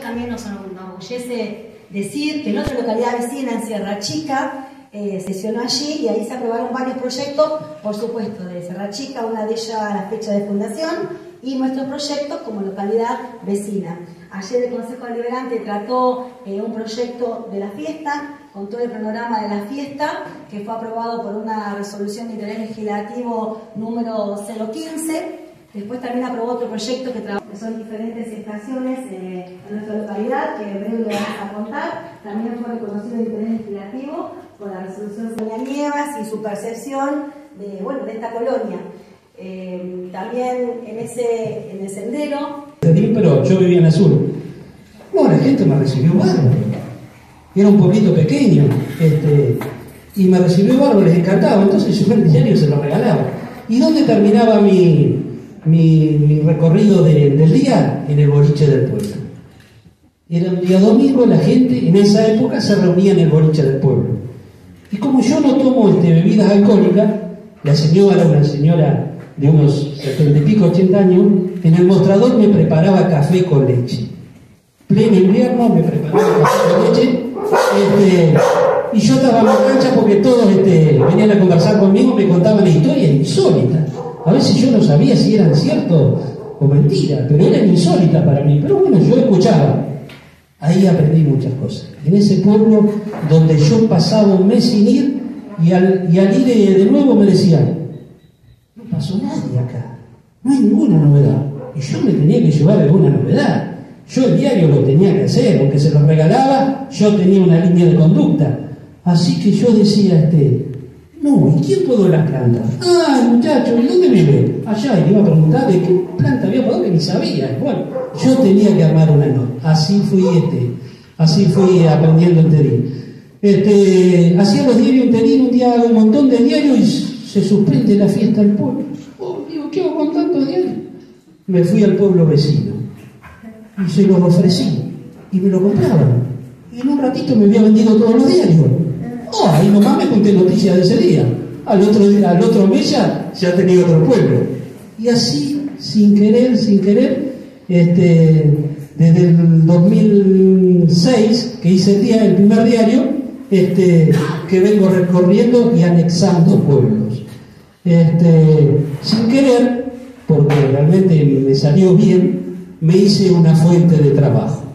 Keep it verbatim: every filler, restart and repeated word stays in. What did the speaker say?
también nos enorgullece decir que en otra localidad vecina, en Sierra Chica, eh, sesionó allí y ahí se aprobaron varios proyectos, por supuesto, de Sierra Chica, una de ellas a la fecha de fundación, y nuestros proyectos como localidad vecina. Ayer el Consejo Deliberante trató eh, un proyecto de la fiesta, con todo el panorama de la fiesta, que fue aprobado por una resolución de interés legislativo número cero quince. Después también aprobó otro proyecto que, que son diferentes estaciones eh, en nuestra localidad, que en breve le vamos a contar. También fue reconocido de interés legislativo por la resolución de Doña Nievas y su percepción de, bueno, de esta colonia. Eh, también en ese en el sendero. Pero yo vivía en el sur. No, la gente me recibió bárbaro. Era un poquito pequeño, este, y me recibió bárbaro, les encantaba. Entonces yo el diario se lo regalaba. ¿Y dónde terminaba mi, mi, mi recorrido de, del día? En el boliche del pueblo. Era un día domingo, la gente en esa época se reunía en el boliche del pueblo. Y como yo no tomo este, bebidas alcohólicas, la señora, una señora de unos setenta y pico, ochenta años, en el mostrador me preparaba café con leche. Pleno invierno me preparaba café con leche, este, y yo estaba más cancha porque todos este, venían a conversar conmigo, me contaban historias insólitas. A veces yo no sabía si eran cierto o mentira, pero eran insólitas para mí. Pero bueno, yo escuchaba. Ahí aprendí muchas cosas. En ese pueblo donde yo pasaba un mes sin ir, y al, y al ir de, de nuevo me decían: no pasó nadie acá, no hay ninguna novedad. Y yo me tenía que llevar alguna novedad. Yo el diario lo tenía que hacer, aunque se lo regalaba, yo tenía una línea de conducta. Así que yo decía, este, no, ¿y quién podó las plantas? Ah, el muchacho, ¿y dónde vive? Allá, y iba a preguntar de qué planta había podado, que ni sabía. Bueno, yo tenía que armar una nota. Así fui, este, así fui aprendiendo enterín. Este, hacía los diarios enterín, un día hago un montón de diarios y se suspende la fiesta del pueblo. Oh, digo, ¿qué hago con tantos diarios? Me fui al pueblo vecino y se los ofrecí y me lo compraban. Y en un ratito me había vendido todos los diarios. Oh, ahí nomás me conté noticias de ese día. Al otro día, al otro mes ya, ya tenía otro pueblo. Y así, sin querer, sin querer, este, desde el dos mil seis, que hice el día, el primer diario, este, que vengo recorriendo y anexando pueblos. Este, sin querer, porque realmente me salió bien, me hice una fuente de trabajo.